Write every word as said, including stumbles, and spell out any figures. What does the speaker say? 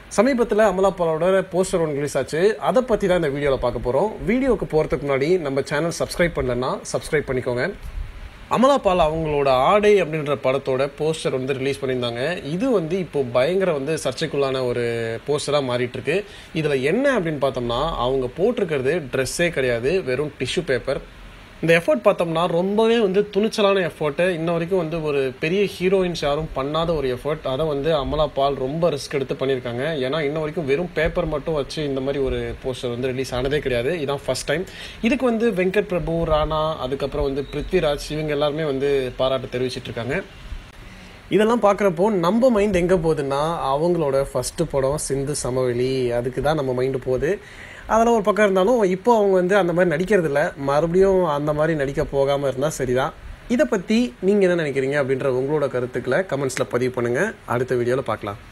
சமீபத்தில் அமலா பாலோட போஸ்டர் ஒன்று ரிலீஸ் ஆச்சு. அதை பற்றி தான் இந்த வீடியோவில் பார்க்க போகிறோம். வீடியோவுக்கு போகிறதுக்கு முன்னாடி நம்ம சேனல் சப்ஸ்கிரைப் பண்ணலன்னா சப்ஸ்கிரைப் பண்ணிக்கோங்க. அமலா பால் அவங்களோட ஆடை அப்படின்ற படத்தோட போஸ்டர் வந்து ரிலீஸ் பண்ணியிருந்தாங்க. இது வந்து இப்போ பயங்கர வந்து சர்ச்சைக்குள்ளான ஒரு போஸ்டராக மாறிட்டுருக்கு. இதில் என்ன அப்படின்னு பார்த்தோம்னா, அவங்க போட்டிருக்கிறது ட்ரெஸ்ஸே கிடையாது, வெறும் டிஷ்யூ பேப்பர். இந்த எஃபர்ட் பார்த்தோம்னா ரொம்பவே வந்து துணிச்சலான எஃபர்ட்டு. இன்ன வரைக்கும் வந்து ஒரு பெரிய ஹீரோயின்ஸ் யாரும் பண்ணாத ஒரு எஃபர்ட். அதை வந்து அமலா பால் ரொம்ப ரிஸ்க் எடுத்து பண்ணியிருக்காங்க. ஏன்னா இன்ன வரைக்கும் வெறும் பேப்பர் மட்டும் வச்சு இந்த மாதிரி ஒரு போஸ்டர் வந்து ரிலீஸ் ஆனதே கிடையாது. இதுதான் ஃபர்ஸ்ட் டைம். இதுக்கு வந்து வெங்கட் பிரபு, ராணா, அதுக்கப்புறம் வந்து பிருத்விராஜ், இவங்க எல்லாருமே வந்து பாராட்டு தெரிவிச்சிட்டு இருக்காங்க. இதெல்லாம் பார்க்குறப்போ நம்ம மைண்ட் எங்கே போகுதுன்னா, அவங்களோட ஃபஸ்ட்டு படம் சிந்து சமவெளி, அதுக்கு தான் நம்ம மைண்டு போகுது. அதெல்லாம் ஒரு பக்கம் இருந்தாலும் இப்போ அவங்க வந்து அந்த மாதிரி நடிக்கிறதில்ல. மறுபடியும் அந்த மாதிரி நடிக்க போகாமல் இருந்தால் சரிதான். இதை பற்றி நீங்கள் என்ன நினைக்கிறீங்க அப்படின்ற உங்களோட கருத்துக்களை கமெண்ட்ஸில் பதிவு பண்ணுங்கள். அடுத்த வீடியோவில் பார்க்கலாம்.